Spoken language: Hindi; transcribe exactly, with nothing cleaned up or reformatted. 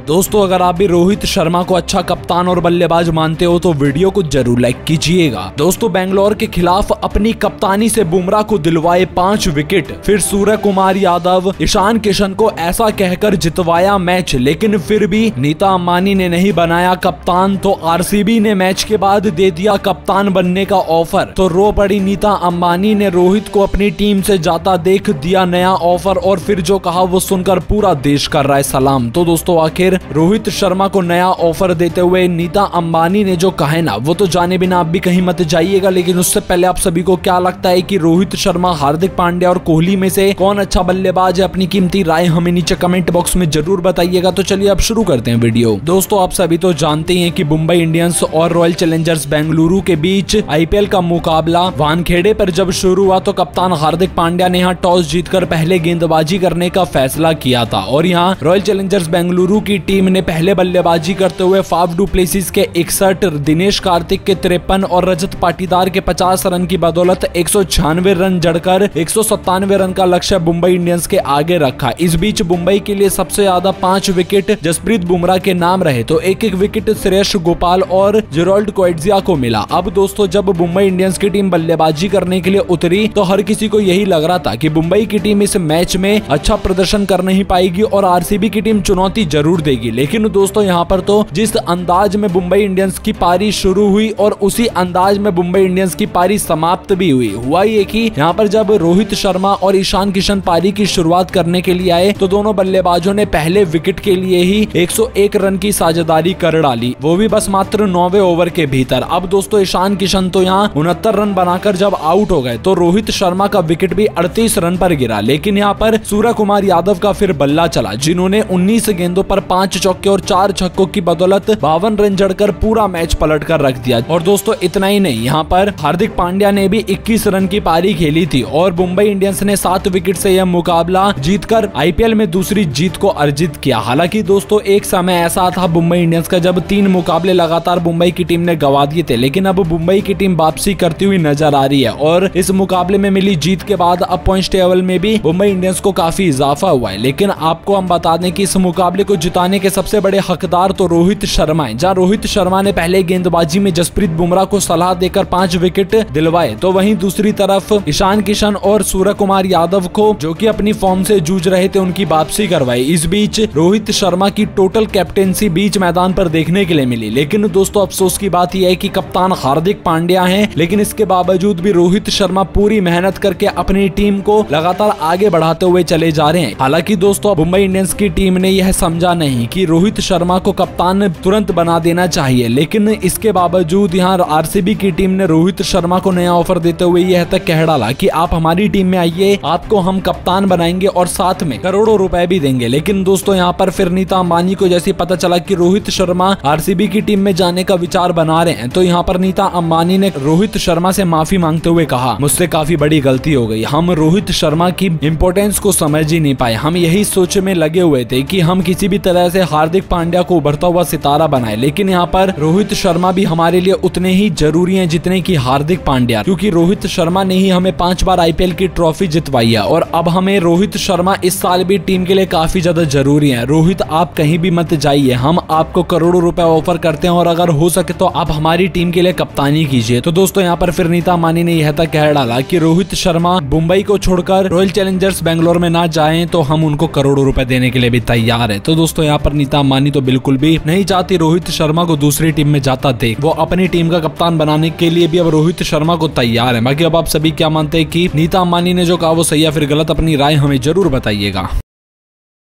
दोस्तों अगर आप भी रोहित शर्मा को अच्छा कप्तान और बल्लेबाज मानते हो तो वीडियो को जरूर लाइक कीजिएगा। दोस्तों बेंगलोर के खिलाफ अपनी कप्तानी से बुमराह को दिलवाए पांच विकेट, फिर सूर्य कुमार यादव, ईशान किशन को ऐसा कहकर जितवाया मैच, लेकिन फिर भी नीता अंबानी ने नहीं बनाया कप्तान तो आरसीबी ने मैच के बाद दे दिया कप्तान बनने का ऑफर। तो रो पड़ी नीता अंबानी ने रोहित को अपनी टीम से जाता देख दिया नया ऑफर और फिर जो कहा वो सुनकर पूरा देश कर रहा है सलाम। तो दोस्तों आखिर रोहित शर्मा को नया ऑफर देते हुए नीता अंबानी ने जो कहा है ना वो तो जाने बिना आप भी कहीं मत जाइएगा, लेकिन उससे पहले आप सभी को क्या लगता है कि रोहित शर्मा, हार्दिक पांड्या और कोहली में से कौन अच्छा बल्लेबाज है? अपनी कीमती राय हमें नीचे कमेंट बॉक्स में जरूर बताइएगा। तो चलिए अब शुरू करते हैं वीडियो। दोस्तों आप सभी तो जानते हैं कि मुंबई इंडियंस और रॉयल चैलेंजर्स बेंगलुरु के बीच आईपीएल का मुकाबला वानखेड़े पर जब शुरू हुआ तो कप्तान हार्दिक पांड्या ने यहाँ टॉस जीतकर पहले गेंदबाजी करने का फैसला किया था और यहाँ रॉयल चैलेंजर्स बेंगलुरु की टीम ने पहले बल्लेबाजी करते हुए फाफ डू प्लेसिस के इकसठ, दिनेश कार्तिक के तिरपन और रजत पाटीदार के पचास रन की बदौलत एक सौ छियानवे रन जड़कर एक सौ सत्तानवे रन का लक्ष्य मुंबई इंडियंस के आगे रखा। इस बीच मुंबई के लिए सबसे ज्यादा पांच विकेट जसप्रीत बुमराह के नाम रहे तो एक एक विकेट श्रेयस गोपाल और जेरोल्ड क्वाड्जिया को मिला। अब दोस्तों जब मुंबई इंडियंस की टीम बल्लेबाजी करने के लिए उतरी तो हर किसी को यही लग रहा था कि मुंबई की टीम इस मैच में अच्छा प्रदर्शन कर नहीं पाएगी और आरसीबी की टीम चुनौती जरूर देगी। लेकिन दोस्तों यहाँ पर तो जिस अंदाज में मुंबई इंडियंस की पारी शुरू हुई और उसी अंदाज में मुंबई इंडियंस की पारी समाप्त भी हुई। हुआ ये कि यहाँ पर जब रोहित शर्मा और ईशान किशन पारी की शुरुआत करने के लिए आए तो दोनों बल्लेबाजों ने पहले विकेट के लिए ही एक सौ एक रन की साझेदारी कर डाली, वो भी बस मात्र नौवे ओवर के भीतर। अब दोस्तों ईशान किशन तो यहाँ उनहत्तर रन बनाकर जब आउट हो गए तो रोहित शर्मा का विकेट भी अड़तीस रन पर गिरा। लेकिन यहाँ पर सूर्य कुमार यादव का फिर बल्ला चला जिन्होंने उन्नीस गेंदों पर पांच चौके और चार छक्कों की बदौलत बावन रन जड़कर पूरा मैच पलट कर रख दिया। और दोस्तों इतना ही नहीं, यहाँ पर हार्दिक पांड्या ने भी इक्कीस रन की पारी खेली थी और मुंबई इंडियंस ने सात विकेट से यह मुकाबला जीतकर आईपीएल में दूसरी जीत को अर्जित किया। हालांकि दोस्तों एक समय ऐसा था मुंबई इंडियंस का जब तीन मुकाबले लगातार मुंबई की टीम ने गंवा दिए थे, लेकिन अब मुंबई की टीम वापसी करती हुई नजर आ रही है और इस मुकाबले में मिली जीत के बाद अब पॉइंट्स टेबल में भी मुंबई इंडियंस को काफी इजाफा हुआ है। लेकिन आपको हम बता दें कि इस मुकाबले को जिताने के सबसे बड़े हकदार तो रोहित शर्मा है। जहां रोहित शर्मा ने पहले गेंदबाजी में जसप्रीत बुमराह को सलाह देकर पांच विकेट दिलवाए तो वहीं दूसरी तरफ ईशान किशन और सूर्य कुमार यादव को जो कि अपनी फॉर्म से जूझ रहे थे उनकी वापसी करवाई। इस बीच रोहित शर्मा की टोटल कैप्टेंसी बीच मैदान पर देखने के लिए मिली। लेकिन दोस्तों अफसोस की बात यह है कि कप्तान हार्दिक पांड्या हैं, लेकिन इसके बावजूद भी रोहित शर्मा पूरी मेहनत करके अपनी टीम को लगातार आगे बढ़ाते हुए चले जा रहे हैं। हालांकि दोस्तों मुंबई इंडियंस की टीम ने यह समझा नहीं कि रोहित शर्मा को कप्तान तुरंत बना देना चाहिए, लेकिन इसके बावजूद यहाँ आरसीबी की टीम ने रोहित शर्मा को नया ऑफर देते हुए यह तक कह डाला कि आप हमारी टीम में आइए, आपको हम कप्तान बनाएंगे और साथ में करोड़ों रुपए भी देंगे। लेकिन दोस्तों यहाँ पर फिर नीता अंबानी को जैसे पता चला कि रोहित शर्मा आरसीबी की टीम में जाने का विचार बना रहे हैं तो यहाँ पर नीता अंबानी ने रोहित शर्मा से माफी मांगते हुए कहा, मुझसे काफी बड़ी गलती हो गई, हम रोहित शर्मा की इंपोर्टेंस को समझ ही नहीं पाए, हम यही सोच में लगे हुए थे कि हम किसी भी तरह से हार्दिक पांड्या को उभरता हुआ सितारा बनाए। लेकिन यहाँ पर रोहित शर्मा भी हमारे लिए उतने ही जरूरी हैं जितने कि हार्दिक पांड्या, क्योंकि रोहित शर्मा ने ही हमें पांच बार आईपीएल की ट्रॉफी जितवाई है और अब हमें रोहित शर्मा इस साल भी टीम के लिए काफी ज्यादा जरूरी है। रोहित आप कहीं भी मत जाइए, हम आपको करोड़ों रुपए ऑफर करते हैं और अगर हो सके तो आप हमारी टीम के लिए कप्तानी कीजिए। तो दोस्तों यहाँ पर फिर नीता अंबानी ने यह तक कह डाला कि रोहित शर्मा मुंबई को छोड़कर रॉयल चैलेंजर्स बेंगलोर में ना जाएं तो हम उनको करोड़ों रुपए देने के लिए भी तैयार है। तो दोस्तों यहाँ पर नीता अंबानी तो बिल्कुल भी नहीं चाहती रोहित शर्मा को दूसरी टीम में जाता देख, वो अपनी टीम का कप्तान बनाने के लिए भी अब रोहित शर्मा को तैयार है। बाकी अब आप सभी क्या मानते हैं कि नीता अंबानी ने जो कहा वो सही है फिर गलत? अपनी राय हमें जरूर बताइएगा।